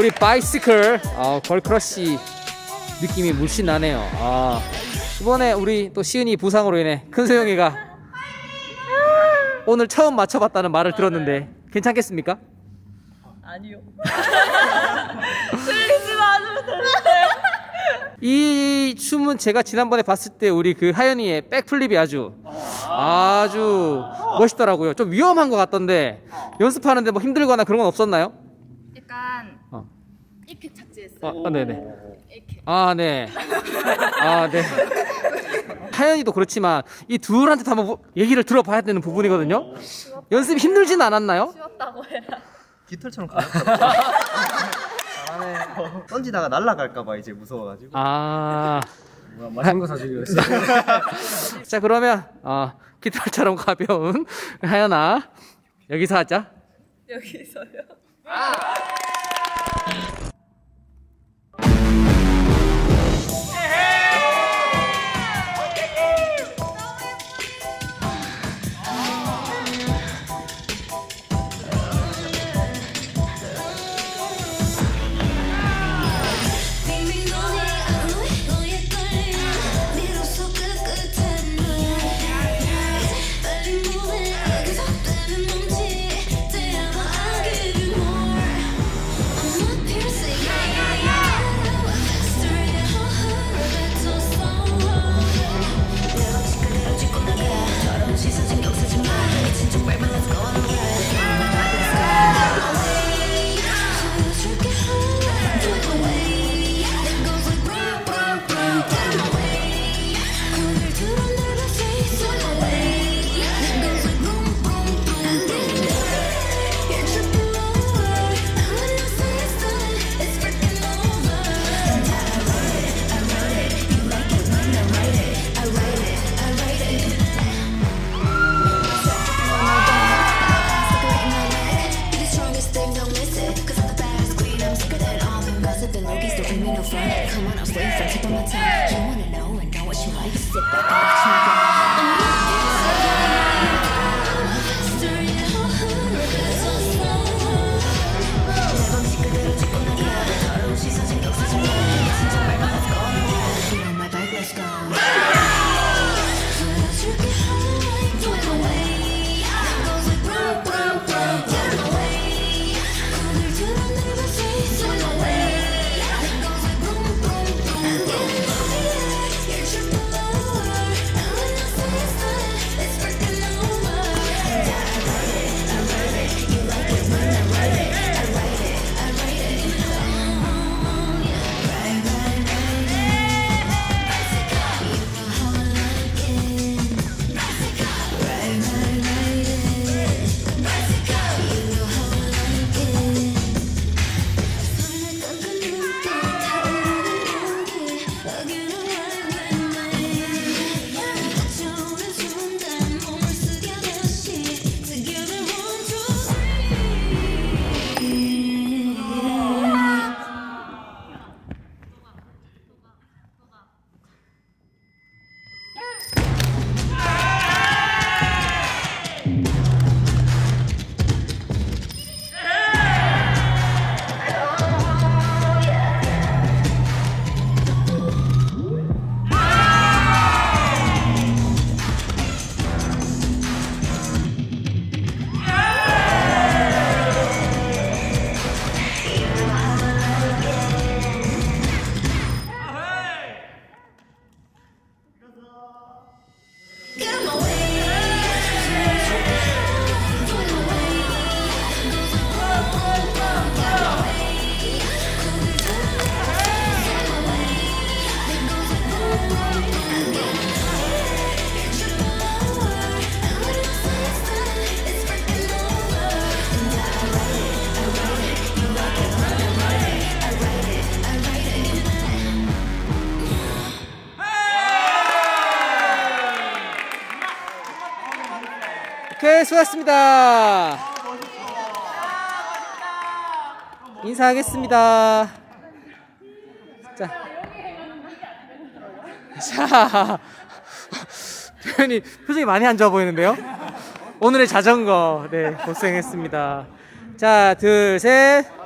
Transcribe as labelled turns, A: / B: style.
A: 우리 바이시클 걸크러쉬 느낌이 물씬 나네요. 이번에 우리 또 시은이 부상으로 인해 큰소영이가 오늘 처음 맞춰봤다는 말을 들었는데 괜찮겠습니까?
B: 아니요. 틀리지 않으면 되는데.
A: 이 춤은 제가 지난번에 봤을 때 우리 그 하연이의 백플립이 아주 멋있더라고요. 좀 위험한 것 같던데 연습하는데 뭐 힘들거나 그런 건 없었나요?
B: 약간 이렇게 착지했어요.
A: 네네.
B: 이렇게.
A: 네. 네. 하연이도 그렇지만 이 둘한테도 한번 얘기를 들어봐야 되는 부분이거든요. 연습이 힘들진 않았나요?
B: 쉬웠다고 해라.
C: 깃털처럼 가볍다. 잘하네. 던지다가 날아갈까봐 이제 무서워가지고.
D: 맛있는 거 사주기로 했어.
A: 자, 그러면 깃털처럼 가벼운 하연아 여기서 하자.
B: 여기서요?
E: Come on, I'll stay in front, tip on my tongue. You wanna know and know what you like. Sit back and watch me go.
A: 오케이, 수고하셨습니다. 인사하겠습니다. 자, 표정이 많이 안 좋아 보이는데요? 오늘의 자전거, 네, 고생했습니다. 자, 둘, 셋.